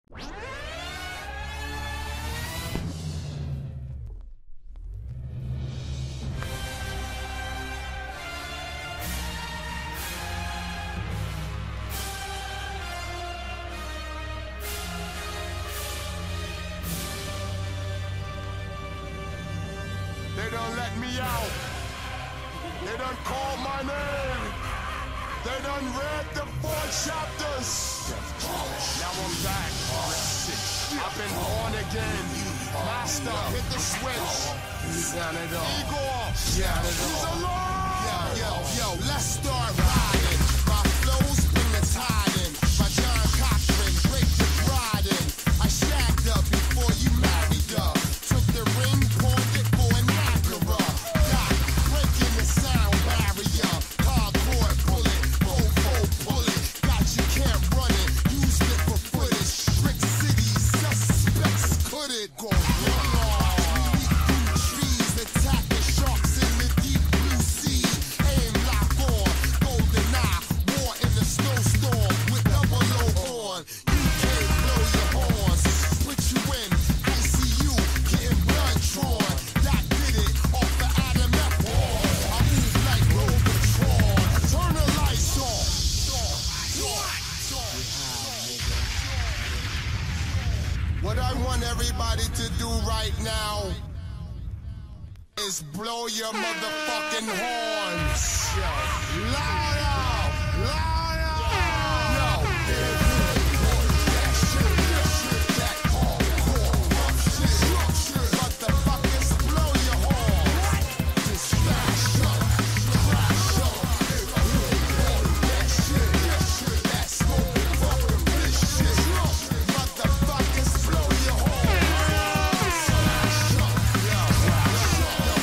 They done let me out. They done called my name. They done read the 4 chapters. Now I'm back. I've been born again. Master, hit the switch. Igor, he's alive. Yo, let's start riding. My flows bring the tide in. My John Cochran, break the bride in. I shagged up before you married up. Took the ring, pawned it for an Acura. Got breaking the sound barrier. Hardcore bullet, bullet. Got you can't run it. Used it for footage. Brick City suspects could it go wrong? Trees attacking sharks in the deep blue sea. Aim lock on, golden eye. War in the snowstorm with double O on. UK blow your horns, put you in ICU, getting blood drawn. That did it off the Adam F. I move like Robotron. Turn the lights on. What I want everybody to do right now is blow your motherfucking horns. Louder! Louder! Yo! That hardcore rough shit. Motherfuckers, blow your horns. Just smash up, crash up. That shit. That smoking fucking bitch shit. Motherfuckers, blow your horns. Smash up, crash up.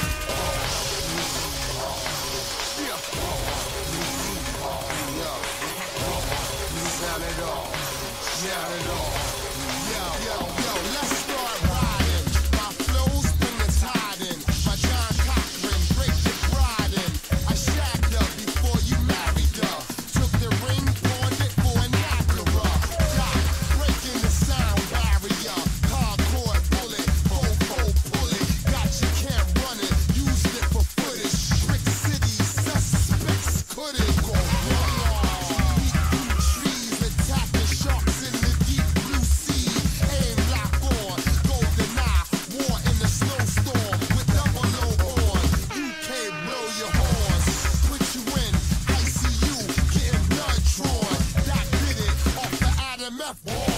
Sound it off. Shout it off. Yo, let's start riding. My flows bring the tide in. My John Cochran, break your pride in. I shagged up before you married up. Took the ring, pawned it for an Acura. Got breaking the sound barrier. Hardcore bullet, bullet. Got you can't run it. Used it for footage. Brick City suspects could it go wrong? Trees attacking sharks in the deep blue sea. Aim lock on, golden eye. War in the snowstorm with double O on. UK blow your horns, put you in ICU, getting blood drawn. That did it off the Adam F.